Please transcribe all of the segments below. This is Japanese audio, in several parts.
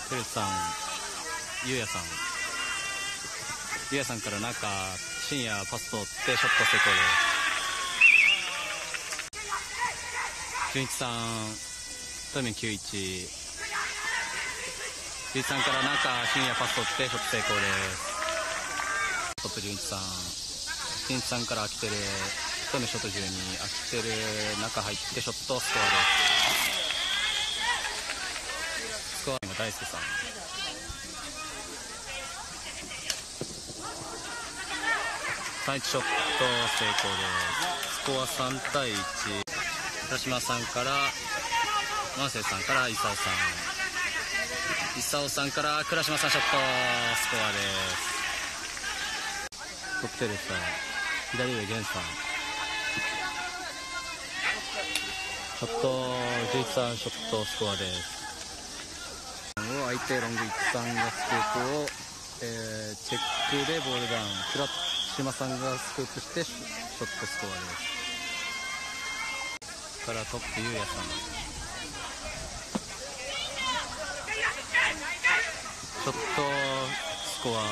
テルさん、ゆうやさん。ゆうやさんから中、深夜パス通ってショット成功です。純一さん、トミ91。純一さんから中、深夜パス通ってショット成功です。トップ純一さん。純一さんから飽きてる、トミショット12、飽きてる、中入ってショットスコアです。スコアが大輔さん。3-1ショット成功です。スコア3対1。倉島さんから万世さんから伊佐尾さん。伊佐尾さんから倉島さんショットスコアです。トップテレサ左上源さんショット11さんショットスコアです。相手ロング1さんがスクープを、チェックでボールダウン。倉島さんがスクープしてショットスコアです。からトップゆうやさんショットスコア。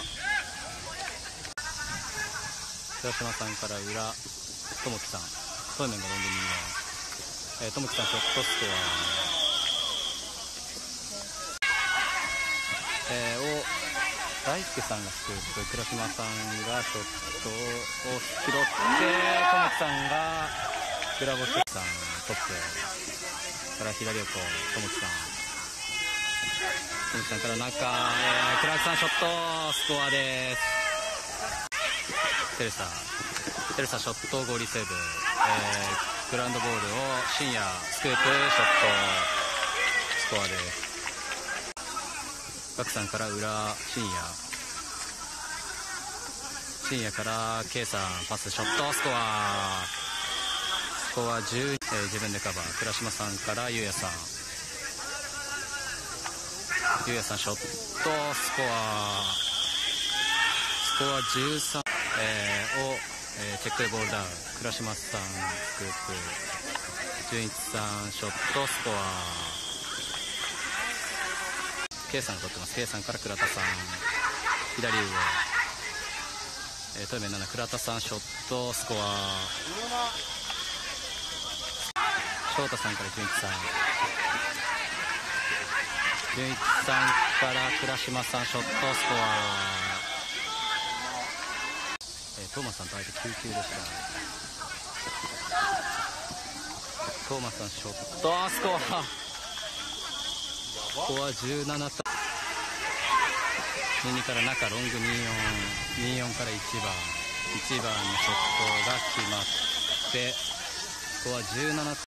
倉島さんから裏ともきさんそうめんがロング2ともきさんショットスコア、を大輔さんがスクープ倉島さんがショットを拾ってともきさんが裏ボスさんトップから左横ともきさんから中、倉木さんショットスコアです。テレサショットゴーリーセーブ、グラウンドボールを深夜スクープショットスコアです。ガクさんから裏深夜からKさんパスショットスコア10、自分でカバー。倉島さんからゆうやさんショットスコア13、を、チェックでボールダウン。倉島さんスクープ純一さんショットスコア。 K さんが取ってます。 K さんから倉田さん左上、トイメ7倉田さんショットスコア。翔太さんから純一さんから倉島さんショットスコア。トーマスさんと相手9球でした。トーマスさんショットスコア17対22から中ロング24から1番のショットが決まってスコア17対